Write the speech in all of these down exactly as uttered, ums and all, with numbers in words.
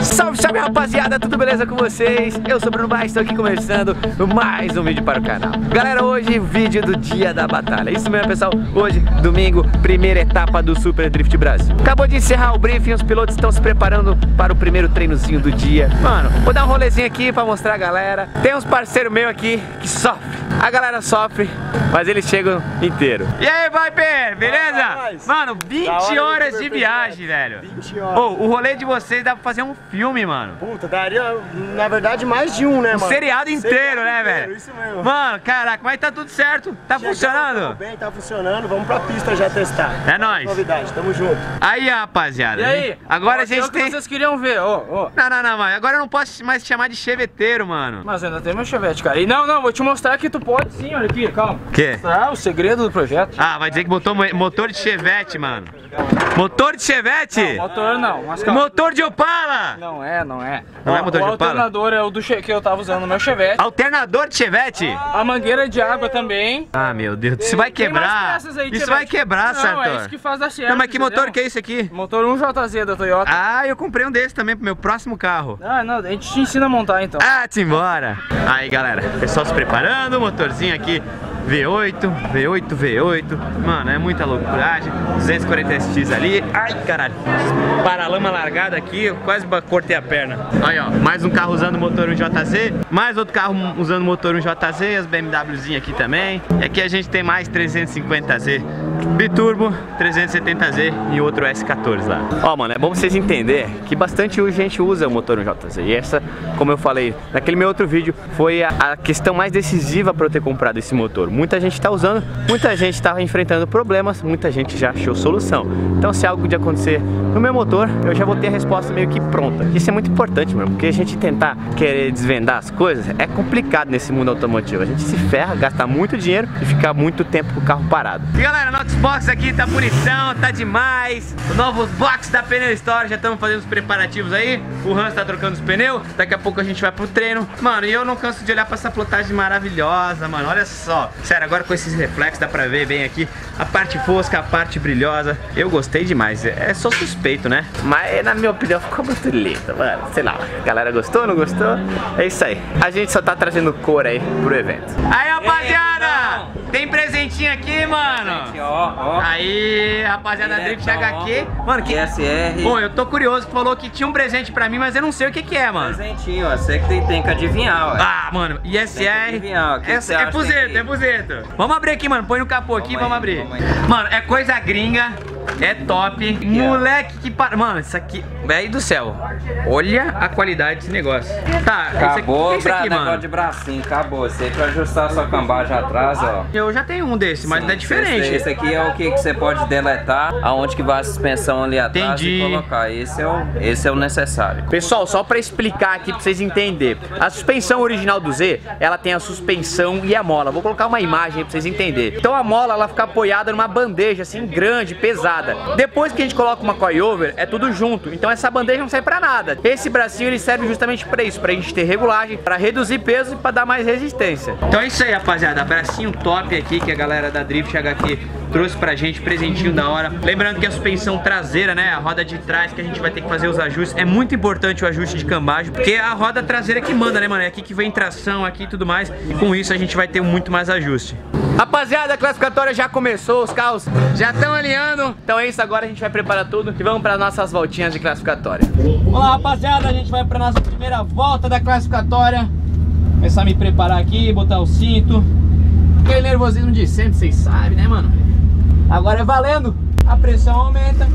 Salve, salve rapaziada, tudo beleza com vocês? Eu sou o Bruno Baix, estou aqui começando mais um vídeo para o canal. Galera, hoje vídeo do dia da batalha. Isso mesmo, pessoal, hoje, domingo, primeira etapa do Super Drift Brasil. Acabou de encerrar o briefing, os pilotos estão se preparando para o primeiro treinozinho do dia. Mano, vou dar um rolezinho aqui para mostrar a galera. Tem uns parceiros meus aqui que sofrem. A galera sofre, mas eles chegam inteiro. E aí, Viper, beleza? Ah, mano, vinte horas de viagem, velho. vinte horas. Oh, o rolê de vocês dá pra fazer um filme, mano. Puta, daria, na verdade, mais de um, né, um mano? seriado inteiro, seriado né, inteiro, velho? Isso mesmo. Mano, caraca, mas tá tudo certo? Tá Chegamos, funcionando? Tamo bem, tá funcionando. Vamos pra pista já testar. É nóis. Novidade, tamo junto. Aí, rapaziada. E aí? Agora ó, a gente é o tem... que vocês queriam ver, ó, ó. Não, não, não, mas agora eu não posso mais te chamar de cheveteiro, mano. Mas ainda tem meu chevette, cara. E não, não, vou te mostrar que tu pode sim, olha aqui, calma. Quê? Ah, o segredo do projeto. Ah, vai dizer que botou mo- motor de chevette, mano. Motor de chevette? Não, motor não, mas calma. Motor de Opala! Não é, não é. Não Ó, é motor o de Opala? alternador é o do che que eu tava usando no meu chevette. Alternador de chevette? A mangueira de água também. Ah, meu Deus, isso vai Tem mais quebrar. peças aí de Isso chevette. vai quebrar, Não, Sartor. é isso que faz dar certo. Não, mas que motor entendeu? que é esse aqui? Motor um J Z da Toyota. Ah, eu comprei um desse também pro meu próximo carro. Ah, não, a gente te ensina a montar então. Ah, te embora. Aí, galera, pessoal se preparando, motorzinho aqui V oito, V oito, V oito. Mano, é muita loucuragem. duzentos e quarenta S X ali. Ai, caralho. Paralama largada aqui, eu quase cortei a perna. Aí, ó, mais um carro usando motor um J Z. Mais outro carro usando motor um J Z. As BMWzinhas aqui também. E aqui a gente tem mais trezentos e cinquenta Z biturbo, trezentos e setenta Z e outro S quatorze lá. Ó, mano, é bom vocês entenderem que bastante gente usa o motor um J Z. E essa, como eu falei naquele meu outro vídeo, foi a, a questão mais decisiva para eu ter comprado esse motor. Muita gente tá usando, muita gente tava enfrentando problemas, muita gente já achou solução. Então, se algo de acontecer no meu motor, eu já vou ter a resposta meio que pronta. Isso é muito importante, mano, porque a gente tentar querer desvendar as coisas é complicado nesse mundo automotivo. A gente se ferra, gasta muito dinheiro e fica muito tempo com o carro parado. E galera, no Xbox aqui tá bonitão, tá demais. O novo box da Pneu Store, já estamos fazendo os preparativos aí. O Hans tá trocando os pneus, daqui a pouco a gente vai pro treino. Mano, e eu não canso de olhar pra essa plotagem maravilhosa, mano, olha só. Sério, agora com esses reflexos dá pra ver bem aqui a parte fosca, a parte brilhosa. Eu gostei demais, é só suspeito, né? Mas na minha opinião ficou muito lindo, mano. Sei lá, a galera gostou, não gostou? É isso aí, a gente só tá trazendo cor aí pro evento. Aí, rapaziada, tem presentinho aqui, mano. Ó, ó. Aí, rapaziada, Drift H Q. Mano, que... I S R. Pô, eu tô curioso, tu falou que tinha um presente pra mim, mas eu não sei o que que é, mano. Presentinho, ó. Você que tem, tem que adivinhar, ó. Ah, mano, I S R. Tem que adivinhar, ó. Que É, que você é acha fuzeto, que- é fuzeto. Vamos abrir aqui, mano. Põe no capô aqui, vamos, Vamos aí, abrir. vamos aí. Mano, é coisa gringa. É top. que Moleque, que para. Mano, isso aqui. Velho do céu. Olha a qualidade desse negócio. Tá, Acabou o isso aqui, bra... isso aqui, negócio mano? de bracinho, acabou. Você pra ajustar a sua cambagem atrás, ó. Eu já tenho um desse, mas Sim, é diferente. Esse, esse aqui é o que, que você pode deletar, aonde que vai a suspensão ali atrás. Entendi. E colocar. Esse é o, esse é o necessário. Pessoal, só pra explicar aqui pra vocês entenderem. A suspensão original do Z, ela tem a suspensão e a mola. Vou colocar uma imagem aí pra vocês entenderem. Então a mola, ela fica apoiada numa bandeja assim, grande, pesada. Depois que a gente coloca uma coilover, é tudo junto. Então essa bandeja não serve pra nada. Esse bracinho, ele serve justamente pra isso, pra gente ter regulagem, pra reduzir peso e pra dar mais resistência. Então é isso aí, rapaziada. Bracinho top aqui que a galera da Drift H Q trouxe pra gente, presentinho da hora. Lembrando que a suspensão traseira, né, a roda de trás, que a gente vai ter que fazer os ajustes. É muito importante o ajuste de cambagem, porque é a roda traseira que manda, né, mano? É aqui que vem tração, aqui e tudo mais. E com isso a gente vai ter muito mais ajuste. Rapaziada, a classificatória já começou, os carros já estão alinhando. Então é isso, agora a gente vai preparar tudo e vamos para nossas voltinhas de classificatória. Vamos lá, rapaziada, a gente vai para nossa primeira volta da classificatória. Começar a me preparar aqui, botar o cinto. Aquele nervosismo de sempre, vocês sabem, né, mano? Agora é valendo, a pressão aumenta,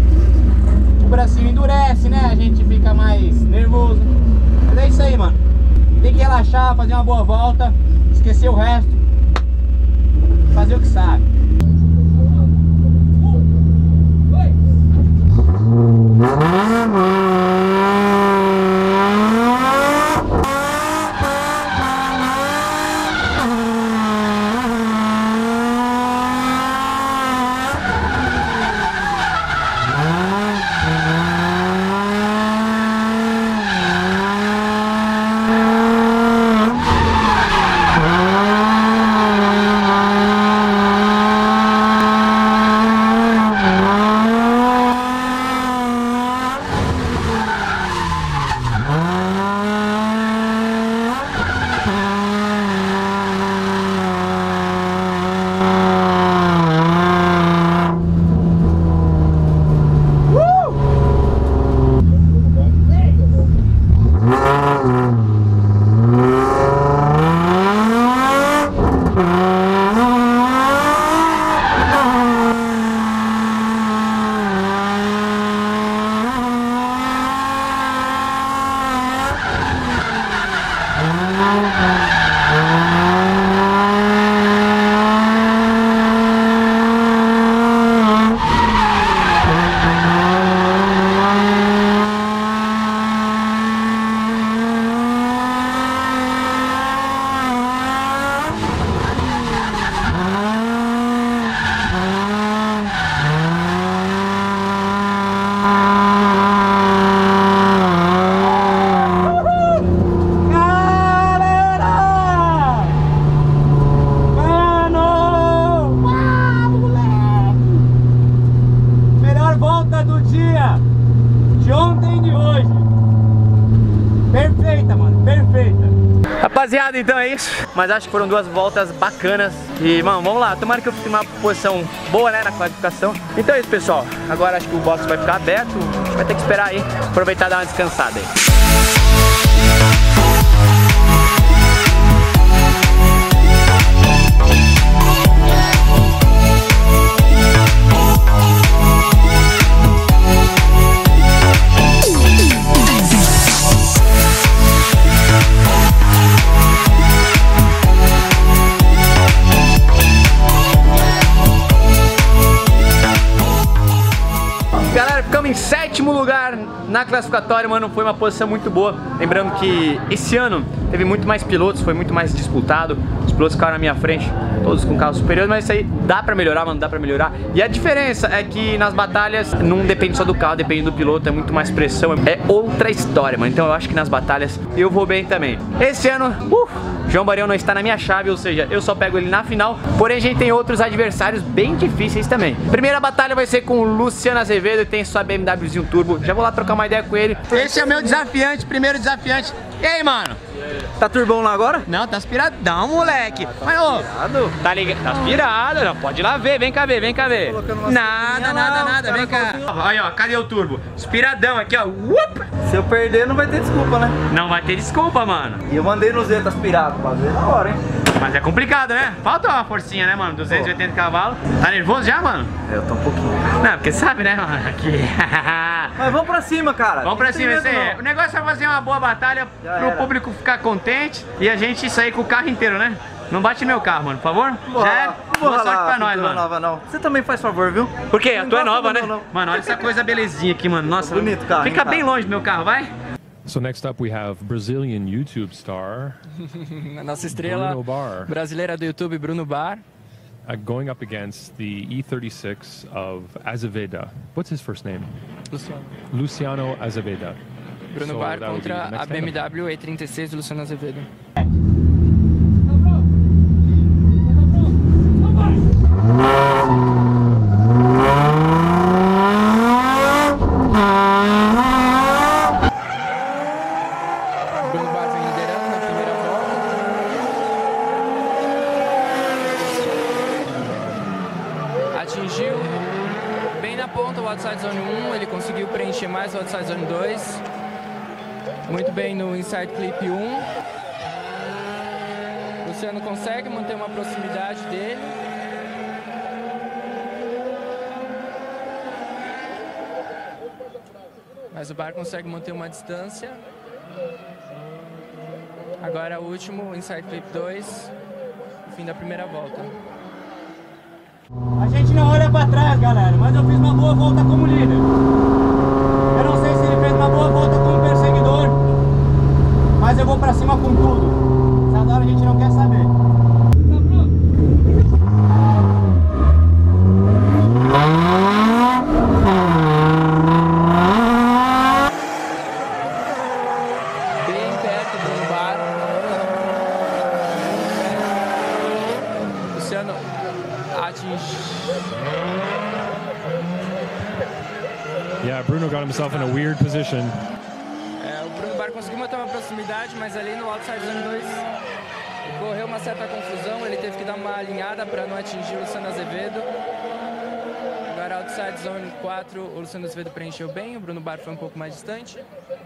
o bracinho endurece, né? A gente fica mais nervoso. Mas é isso aí, mano. Tem que relaxar, fazer uma boa volta, esquecer o resto, fazer o que sabe. Rapaziada, então é isso. Mas acho que foram duas voltas bacanas. E, mano, vamos lá. Tomara que eu fique numa posição boa, né, na classificação. Então é isso, pessoal. Agora acho que o box vai ficar aberto. A gente vai ter que esperar aí. Aproveitar e dar uma descansada aí. Em sétimo lugar na classificatória, mano, foi uma posição muito boa. Lembrando que esse ano teve muito mais pilotos, foi muito mais disputado. Os pilotos ficaram na minha frente, todos com carros superiores, mas isso aí dá pra melhorar, mano, dá pra melhorar. E a diferença é que nas batalhas não depende só do carro, depende do piloto, é muito mais pressão, é outra história, mano. Então eu acho que nas batalhas eu vou bem também. Esse ano, uh, João Barião não está na minha chave, ou seja, eu só pego ele na final. Porém a gente tem outros adversários bem difíceis também. Primeira batalha vai ser com o Luciano Azevedo, ele tem sua B M Wzinho turbo. Já vou lá trocar uma ideia com ele. Esse é o meu desafiante, primeiro desafiante. E aí, mano? Tá turbão lá agora? Não, tá aspiradão, moleque. Mas, ô, tá ligado? Tá aspirado, não. Pode ir lá ver, vem cá ver, vem cá ver. Nada, nada, nada, vem cá. Aí, ó, cadê o turbo? Aspiradão aqui, ó. Uop! Se eu perder, não vai ter desculpa, né? Não vai ter desculpa, mano. E eu mandei no Zeta aspirado pra ver na hora, hein? Mas é complicado, né? Falta uma forcinha, né, mano? duzentos e oitenta cavalos. Tá nervoso já, mano? Eu tô um pouquinho. Não, porque sabe, né, mano? Aqui. Mas vamos pra cima, cara. Vamos pra cima, esse aí. O negócio é fazer uma boa batalha já pro era. Público ficar contente e a gente sair com o carro inteiro, né? Não bate meu carro, mano, por favor? Boa, Já é? Boa sorte pra nós, mano. Nova, não. Você também faz favor, viu? Por quê? A tua é nova, né? Não, não. Mano, olha essa coisa belezinha aqui, mano. Nossa, bonito carro. Fica hein, bem cara? longe do meu carro, vai? So next up we have Brazilian YouTube star A nossa estrela Bruno Bar brasileira do YouTube, Bruno Bar, uh, going up against the E thirty-six of Azevedo. What's his first name? Luciano. Luciano Azevedo. Bruno So Bar that would be contra the next a B M stand-up. W E trinta e seis do Luciano Azevedo. Bruno Bar vem liderando na primeira volta. Atingiu bem na ponta o outside zone um, ele conseguiu preencher mais o outside zone dois. Muito bem no inside clip um. Luciano consegue manter uma proximidade dele. Mas o Bar consegue manter uma distância. Agora o último, inside clip dois, fim da primeira volta. A gente não olha pra trás, galera, mas eu fiz uma boa volta como líder. Eu não sei se ele fez uma boa volta como perseguidor, mas eu vou pra cima com tudo. Essa hora a gente não quer saber. Bem perto do Bruno Bar. Luciano atinge. Yeah, Bruno got himself in a weird position. É, o Bruno Bar conseguiu manter uma proximidade, mas ali no outside zone dois correu uma certa confusão. Ele teve que dar uma alinhada para não atingir o Luciano Azevedo. Agora outside zone quatro, o Luciano Azevedo preencheu bem, o Bruno Bar foi um pouco mais distante.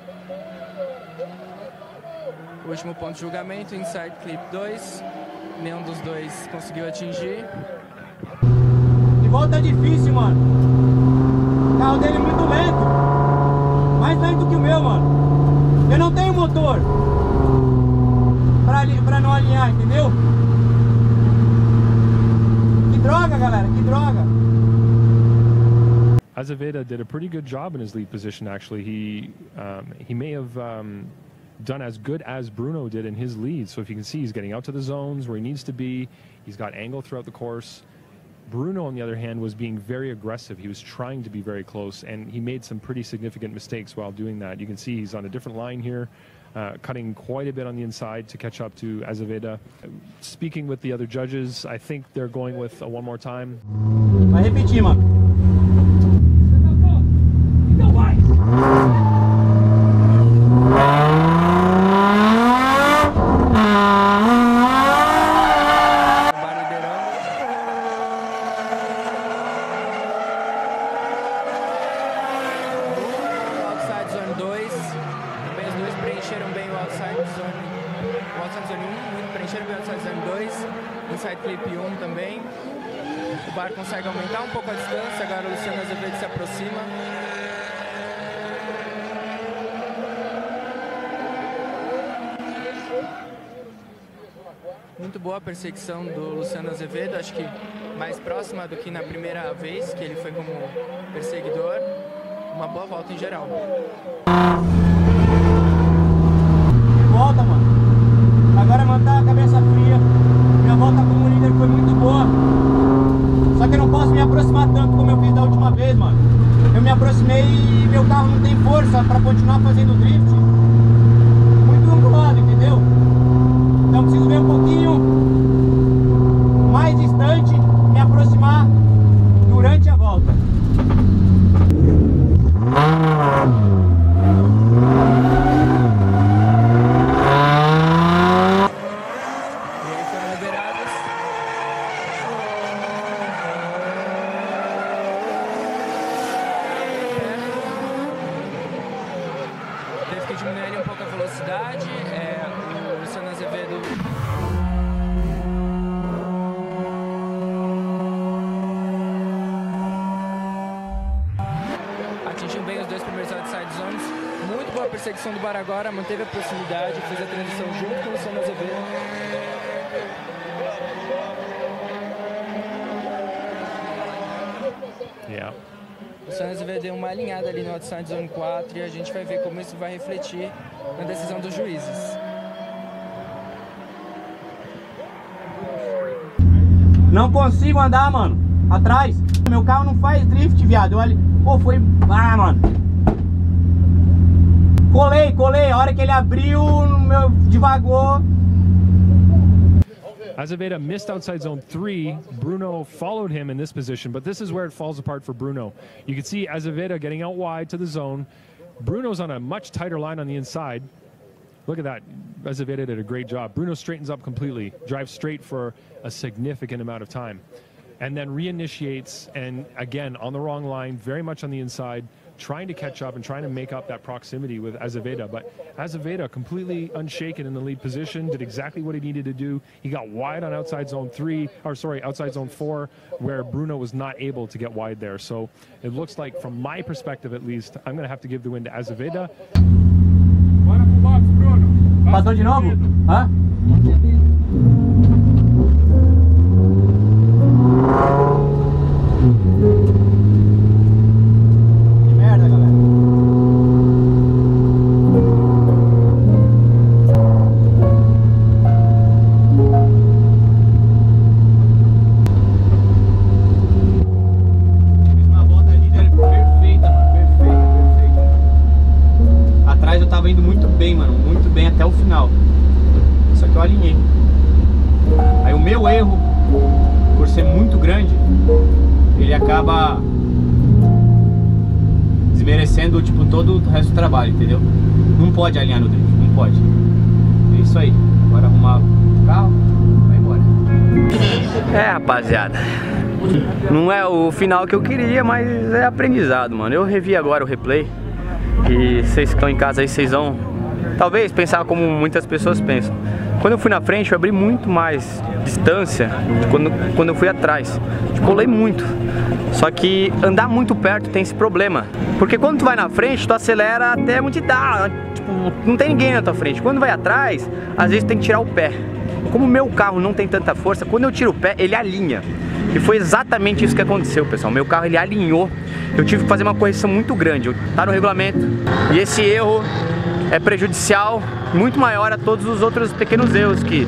O último ponto de julgamento, inside clip dois. Nenhum dos dois conseguiu atingir. De volta é difícil, mano. O carro dele é muito lento. Mais lento que o meu, mano. Eu não tenho motor pra pra, pra não alinhar, entendeu? Que droga, galera, que droga. Azaveda did a pretty good job in his lead position, actually. He, um, he may have um, done as good as Bruno did in his lead. So if you can see, he's getting out to the zones where he needs to be. He's got angle throughout the course. Bruno, on the other hand, was being very aggressive. He was trying to be very close, and he made some pretty significant mistakes while doing that. You can see he's on a different line here, uh, cutting quite a bit on the inside to catch up to Azaveda. Speaking with the other judges, I think they're going with a one more time. Vai repetir, mano. Então vai! Preencheram bem o outside zone, o outside zone um, preencheram bem o outside zone dois, inside clip um também. O bar consegue aumentar um pouco a distância, agora o Luciano Azevedo se aproxima. Muito boa a perseguição do Luciano Azevedo, acho que mais próxima do que na primeira vez que ele foi como perseguidor. Uma boa volta em geral. Volta, mano. Agora manter a cabeça fria. Minha volta como líder foi muito boa. Só que eu não posso me aproximar tanto como eu fiz da última vez, mano. Eu me aproximei e meu carro não tem força pra continuar fazendo drift. Muito angulado, entendeu? Então preciso ver um pouquinho mais distante, me aproximar durante a volta. Diminuir um pouco a velocidade, é, o Luciano Azevedo atingiu bem os dois primeiros outside zones. Muito boa perseguição do bar agora, manteve a proximidade, fez a transição junto com o Luciano Azevedo. Yeah. O Luciano Azevedo deu uma alinhada ali no outside zone quatro e a gente vai ver como isso vai refletir na decisão dos juízes. Não consigo andar, mano. Atrás. Meu carro não faz drift, viado. Olha. Pô, foi... Ah, mano. Colei, colei. A hora que ele abriu, meu devagou. Azaveda missed outside zone three. Bruno followed him in this position, but this is where it falls apart for Bruno. You can see Azaveda getting out wide to the zone. Bruno's on a much tighter line on the inside. Look at that. Azaveda did a great job. Bruno straightens up completely, drives straight for a significant amount of time, and then reinitiates, and again, on the wrong line, very much on the inside, trying to catch up and trying to make up that proximity with Azaveda. But Azaveda, completely unshaken in the lead position, did exactly what he needed to do. He got wide on outside zone three, or sorry, outside zone four, where Bruno was not able to get wide there. So it looks like, from my perspective at least, I'm going to have to give the win to Azaveda. Passou de novo? Hã? Acaba desmerecendo tipo todo o resto do trabalho, entendeu? Não pode alinhar no drift, não pode. É isso aí. Bora arrumar o carro, vai embora. É, rapaziada, não é o final que eu queria, mas é aprendizado, mano. Eu revi agora o replay e vocês que estão em casa aí, vocês vão talvez pensar como muitas pessoas pensam. Quando eu fui na frente, eu abri muito mais distância de quando, quando eu fui atrás. Colei muito. Só que andar muito perto tem esse problema. Porque quando tu vai na frente, tu acelera até onde dá. Tipo, não tem ninguém na tua frente. Quando vai atrás, às vezes tem que tirar o pé. Como o meu carro não tem tanta força, quando eu tiro o pé, ele alinha. E foi exatamente isso que aconteceu, pessoal. Meu carro, ele alinhou. Eu tive que fazer uma correção muito grande. Tá no regulamento. E esse erro é prejudicial, muito maior a todos os outros pequenos erros que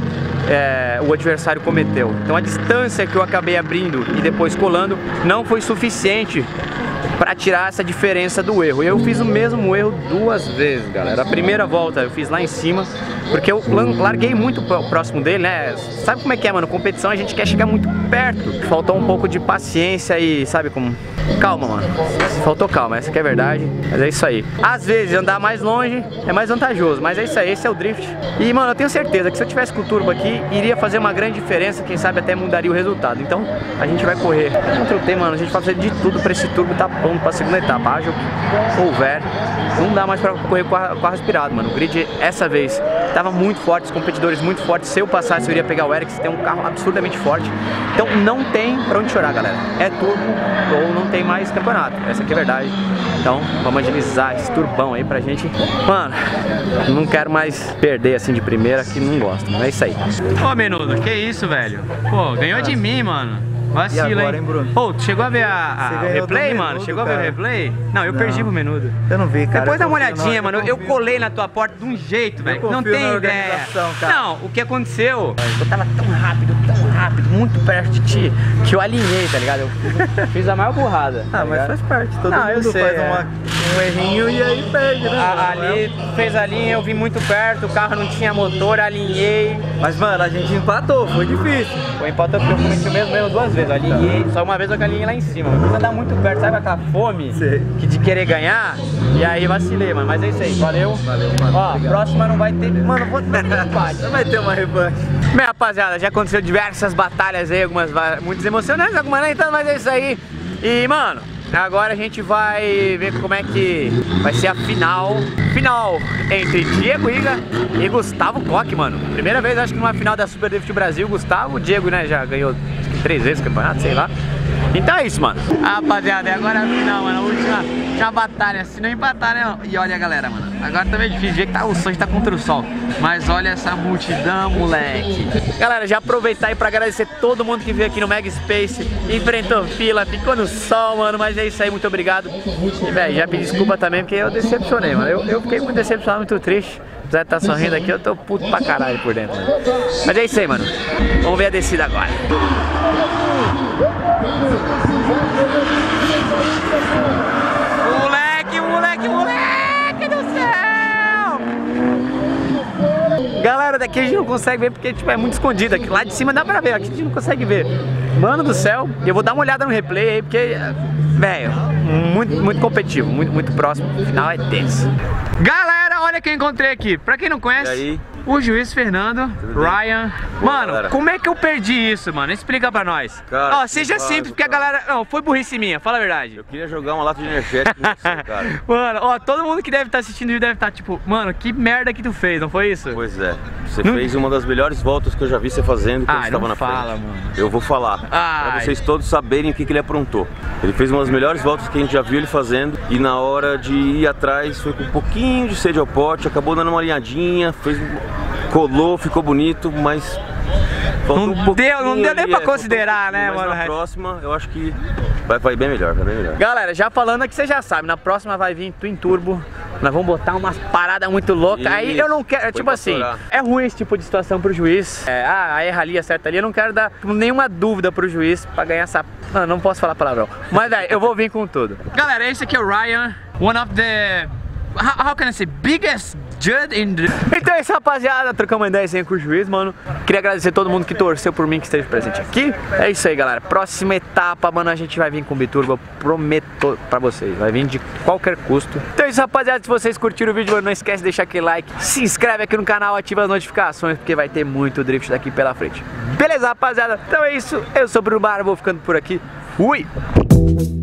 é, o adversário cometeu. Então a distância que eu acabei abrindo e depois colando não foi suficiente para tirar essa diferença do erro. E eu fiz o mesmo erro duas vezes, galera. A primeira volta eu fiz lá em cima, porque eu larguei muito próximo dele, né? Sabe como é que é, mano? Competição a gente quer chegar muito perto. Faltou um pouco de paciência e, sabe como... Calma, mano. Faltou calma, essa que é a verdade. Mas é isso aí. Às vezes andar mais longe é mais vantajoso, mas é isso aí, esse é o drift. E, mano, eu tenho certeza que se eu tivesse com o turbo aqui, iria fazer uma grande diferença, quem sabe até mudaria o resultado. Então, a gente vai correr contra o T, mano. A gente vai fazer de tudo pra esse turbo tá pronto pra segunda etapa. Haja o que houver. Não dá mais pra correr com o carro aspirado, mano. O grid, essa vez, tava muito forte, os competidores muito fortes. Se eu passasse, eu iria pegar o Eric, que tem um carro absurdamente forte. Então, não tem pra onde chorar, galera. É turbo ou não tem mais campeonato, essa aqui é a verdade. Então vamos agilizar esse turbão aí pra gente. Mano, não quero mais perder assim de primeira, que não gosto. É isso aí. Ô, Menudo, que isso, velho? Pô, ganhou de mim, mano. Vacila, e agora, hein, Bruno? Pô, tu chegou a ver a, a o replay, mano? Menudo, chegou cara. a ver o replay? Não, eu não. perdi pro Menudo. Eu não vi, cara. Depois dá uma olhadinha, mano. Eu, eu colei na tua porta de um jeito, velho. Não tem ideia. Cara. Não, o que aconteceu? Eu tava tão rápido, tão rápido, muito perto de ti, que eu alinhei, tá ligado? Eu fiz a maior burrada. Ah, tá mas faz parte. Todo não, mundo sei, faz é. uma, um errinho e aí perde, né? A, ali, fez a linha, eu vim muito perto, o carro não tinha motor, alinhei. Mas, mano, a gente empatou, foi difícil. Foi empatou porque eu cometi o mesmo erro duas vezes. Alinhei, só uma vez eu alinhei lá em cima. Eu quis andar muito perto, sabe aquela fome que de querer ganhar? E aí vacilei, mano. Mas é isso aí, valeu. Valeu, mano. Ó, obrigado. Próxima não vai ter. Mano, vou ter empate. Não vai ter uma revanche. Bem, rapaziada, já aconteceu diversas batalhas aí, algumas muito emocionantes, algumas nem tanto, mas é isso aí. E, mano, agora a gente vai ver como é que vai ser a final. Final entre Diego Iga e Gustavo Koch, mano. Primeira vez, acho que numa final da Super Drift Brasil, Gustavo, o Diego, né, já ganhou três vezes o campeonato, sei lá. Então é isso, mano. Rapaziada, e agora a final, mano, a última, última batalha. Se não empatar, né? E olha, galera, mano, agora também é difícil ver que tá, o sol está contra o sol. Mas olha essa multidão, moleque. Galera, já aproveitar aí pra agradecer todo mundo que veio aqui no Mega Space, enfrentou fila, ficou no sol, mano. Mas é isso aí, muito obrigado. E, velho, já pedi desculpa também, porque eu decepcionei, mano. Eu, eu fiquei muito decepcionado, muito triste. Apesar de estar sorrindo aqui, eu tô puto pra caralho por dentro, mano. Mas é isso aí, mano. Vamos ver a descida agora. Moleque, moleque, moleque do céu! Galera, daqui a gente não consegue ver porque tipo, é muito escondido. Aqui, lá de cima dá pra ver, aqui a gente não consegue ver. Mano do céu, eu vou dar uma olhada no replay aí porque, velho, muito, muito competitivo, muito, muito próximo. O final é tenso. Galera, olha quem encontrei aqui. Pra quem não conhece, o juiz Fernando, Ryan. Mano, galera, como é que eu perdi isso, mano? Explica pra nós. Cara, ó, seja simples, porque cara, a galera... Não, foi burrice minha, fala a verdade. Eu queria jogar uma lata de energético com você, cara. Mano, ó, todo mundo que deve estar assistindo o vídeo deve estar tipo, mano, que merda que tu fez, não foi isso? Pois é. Você não... fez uma das melhores voltas que eu já vi você fazendo quando Ai, você estava na fala, frente. Mano. Eu vou falar, Ai. pra vocês todos saberem o que, que ele aprontou. Ele fez uma das melhores voltas que a gente já viu ele fazendo e na hora de ir atrás foi com um pouquinho de sede ao pote, acabou dando uma alinhadinha, fez, colou, ficou bonito, mas... Não um deu, não deu nem pra considerar, um né, mas mano? Na próxima, eu acho que vai, vai bem melhor, vai bem melhor. Galera, já falando aqui, você já sabe, na próxima vai vir Twin Turbo. Nós vamos botar umas paradas muito loucas. Isso, aí eu não quero, é, tipo assim, estourar. É ruim esse tipo de situação pro juiz. É, ah, erra ali, acerta ali. Eu não quero dar nenhuma dúvida pro juiz pra ganhar essa... Não, não posso falar palavrão. Mas daí, eu vou vir com tudo. Galera, esse aqui é o Ryan, one of the... How, how can I say? Biggest judge in the... Então é isso, rapaziada. Trocamos uma ideia com o juiz, mano. Queria agradecer todo mundo que torceu por mim, que esteve presente aqui. É isso aí, galera. Próxima etapa, mano, a gente vai vir com o Biturbo. Eu prometo pra vocês. Vai vir de qualquer custo. Então é isso, rapaziada. Se vocês curtiram o vídeo, mano, não esquece de deixar aquele like. Se inscreve aqui no canal, ativa as notificações, porque vai ter muito drift daqui pela frente. Beleza, rapaziada? Então é isso. Eu sou o Bruno Barra, vou ficando por aqui. Fui!